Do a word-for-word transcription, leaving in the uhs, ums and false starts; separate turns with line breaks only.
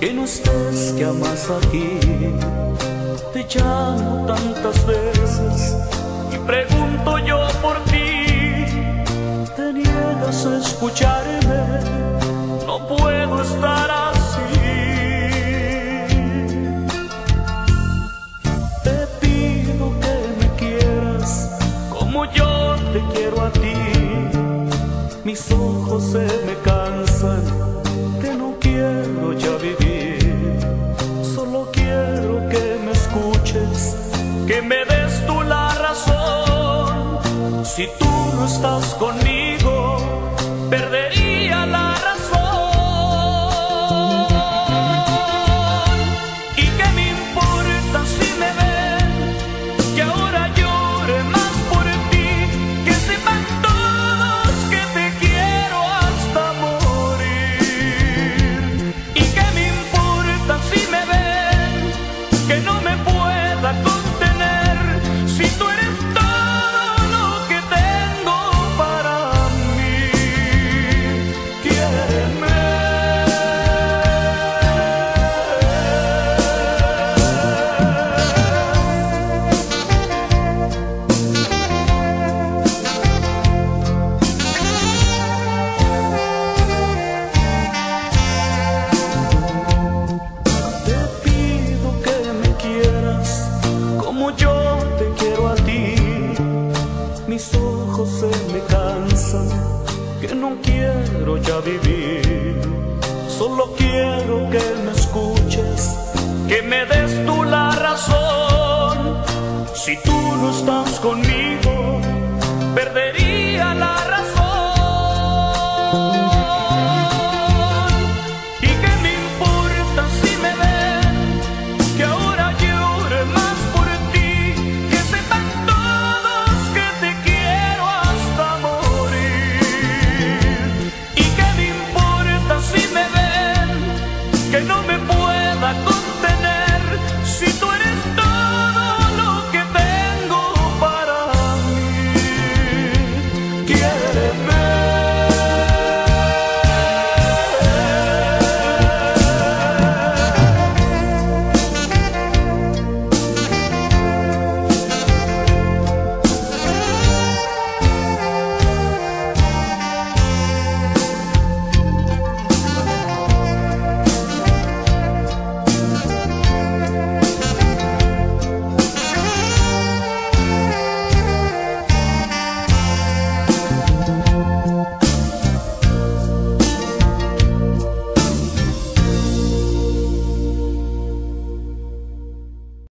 que no estés, que amas aquí. Te llamo tantas veces y pregunto yo por ti. Te niegas a escucharme, no puedo estar así. Te pido que me quieras como yo te quiero a ti. Mis ojos se me cansan, que no quiero ya vivir. Solo quiero que me escuches, que me des tú la razón. Si tú no estás conmigo, perdería la razón. ¿Y qué me importa si me ven que ahora llore más por ti? Que sepan todos que te quiero hasta morir. ¿Y qué me importa si me ven que no me pueda contener? Si tú eres todo lo que tengo para mí, quiéreme. Te pido que me quieras como yo te quiero a ti. Mis ojos se me cansan, que no quiero ya vivir. Solo quiero que me escuches, que me des tú la razón. Si tú no estás conmigo,